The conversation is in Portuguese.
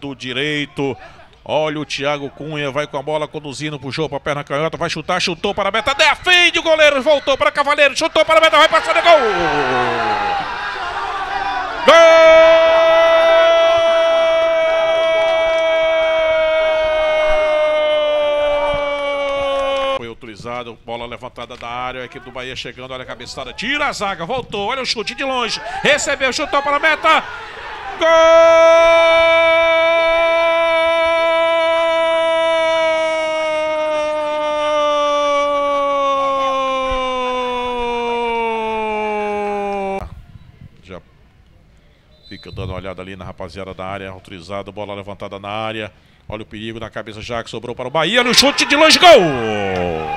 lado direito. Olha o Thiago Cunha, vai com a bola conduzindo pro jogo, para a perna canhota, vai chutar, chutou para a meta, defende o goleiro, voltou para Cavaleiro, chutou para a meta, vai passar de gol! Gol! Foi autorizado, bola levantada da área, a equipe do Bahia chegando, olha a cabeçada, tira a zaga, voltou, olha o chute de longe, recebeu, chutou para a meta, gol! Já fica dando uma olhada ali na rapaziada da área, autorizado, bola levantada na área. Olha o perigo na cabeça já que sobrou para o Bahia, no chute de longe, gol!